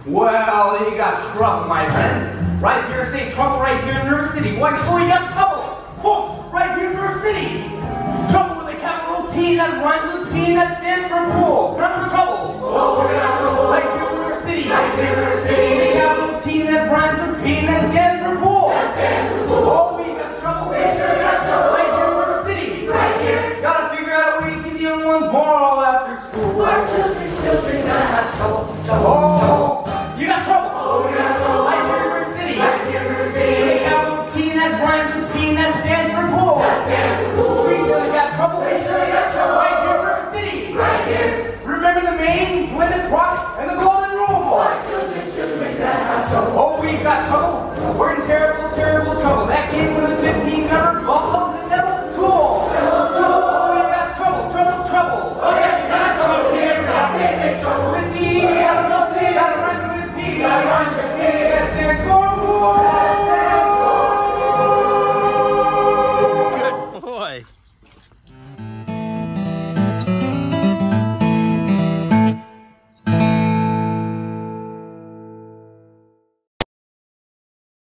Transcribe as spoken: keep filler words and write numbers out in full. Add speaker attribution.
Speaker 1: Well, you got trouble, my friend. Right here, say trouble right here in New York City. Why, so you got trouble. Folks, right here in New York City. Trouble with a capital T that rhymes with P that stands for pool. Remember trouble?
Speaker 2: Oh, we got trouble.
Speaker 1: Right here in New York City.
Speaker 2: Right here in New York City.
Speaker 1: A capital T that rhymes with P